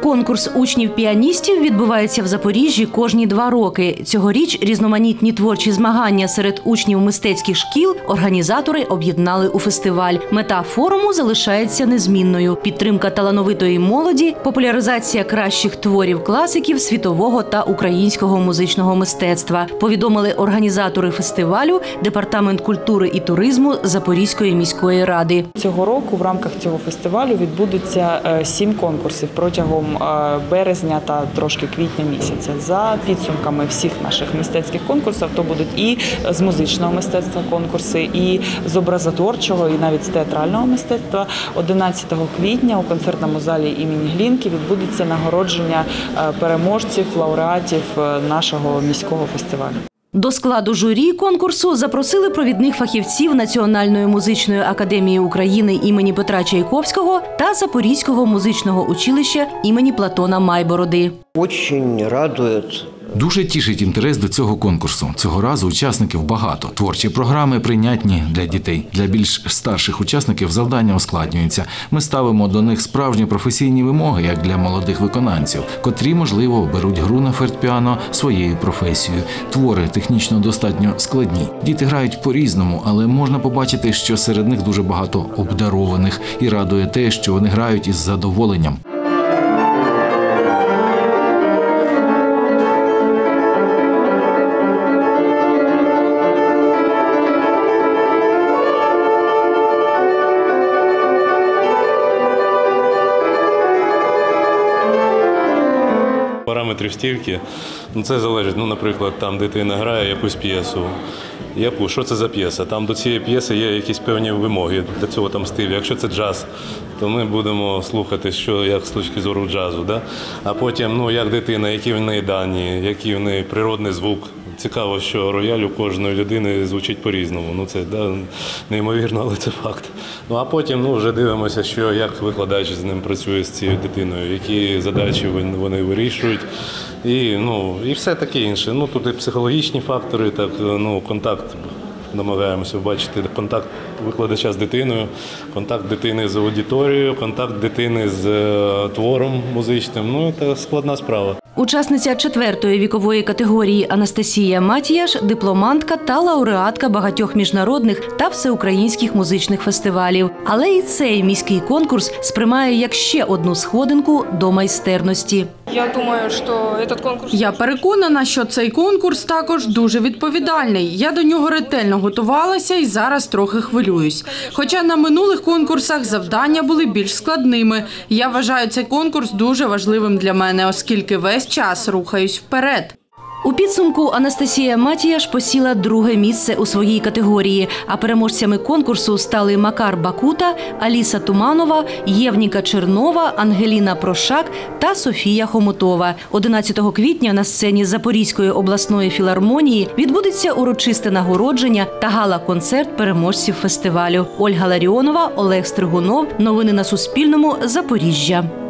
Конкурс учнів-піаністів відбувається в Запоріжжі кожні 2 роки. Цьогоріч різноманітні творчі змагання серед учнів мистецьких шкіл організатори об'єднали у фестиваль. Мета форуму залишається незмінною – підтримка талановитої молоді, популяризація кращих творів класиків світового та українського музичного мистецтва, повідомили організатори фестивалю Департамент культури і туризму Запорізької міської ради. Цього року в рамках цього фестивалю відбудеться 7 конкурсів протягом березня та трошки квітня місяця. За підсумками всіх наших мистецьких конкурсів, то будуть і з музичного мистецтва конкурси, і з образотворчого, і навіть з театрального мистецтва. 11 квітня у концертному залі імені Глінки відбудеться нагородження переможців, лауреатів нашого міського фестивалю. До складу журі конкурсу запросили провідних фахівців Національної музичної академії України імені Петра Чайковського та Запорізького музичного училища імені Платона Майбороди. Дуже радує. Дуже тішить інтерес до цього конкурсу. Цього разу учасників багато. Творчі програми прийнятні для дітей. Для більш старших учасників завдання ускладнюються. Ми ставимо до них справжні професійні вимоги, як для молодих виконавців, котрі, можливо, беруть гру на фортепіано своєю професією. Твори технічно достатньо складні. Діти грають по-різному, але можна побачити, що серед них дуже багато обдарованих. І радує те, що вони грають із задоволенням. Параметрів стільки, це залежить, наприклад, там дитина грає якусь п'єсу. Що це за п'єса? Там до цієї п'єси є якісь певні вимоги до цього там стилю. Якщо це джаз, то ми будемо слухати, як з точки зору джазу. Да? А потім, як дитина, які в неї дані, який в неї природний звук. Цікаво, що рояль у кожної людини звучить по-різному. Це неймовірно, але це факт. А потім вже дивимося, як викладач з ним працює, з цією дитиною, які задачі вони вирішують. І все таке інше. Тут і психологічні фактори, контакт. Намагаємося бачити контакт викладача з дитиною, контакт дитини з аудиторією, контакт дитини з твором музичним. Це складна справа. Учасниця 4-ї вікової категорії Анастасія Матіяш – дипломантка та лауреатка багатьох міжнародних та всеукраїнських музичних фестивалів. Але і цей міський конкурс сприймає як ще одну сходинку до майстерності. Я переконана, що цей конкурс також дуже відповідальний. Я до нього ретельно готувалася і зараз трохи хвилююсь. Хоча на минулих конкурсах завдання були більш складними. Я вважаю цей конкурс дуже важливим для мене, оскільки весь час рухаюсь вперед. У підсумку Анастасія Матіяш посіла 2-ге місце у своїй категорії, а переможцями конкурсу стали Макар Бакута, Аліса Туманова, Євніка Чернова, Ангеліна Прошак та Софія Хомутова. 11 квітня на сцені Запорізької обласної філармонії відбудеться урочисте нагородження та гала-концерт переможців фестивалю. Ольга Ларіонова, Олег Стригунов. Новини на Суспільному. Запоріжжя.